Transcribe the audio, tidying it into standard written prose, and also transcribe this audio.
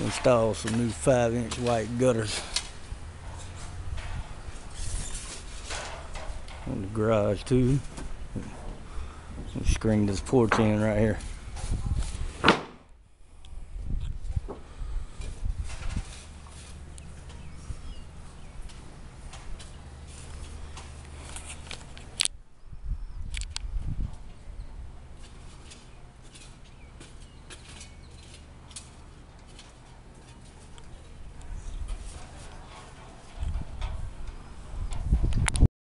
Install some new 5-inch white gutters on the garage too. Screen this porch in right here.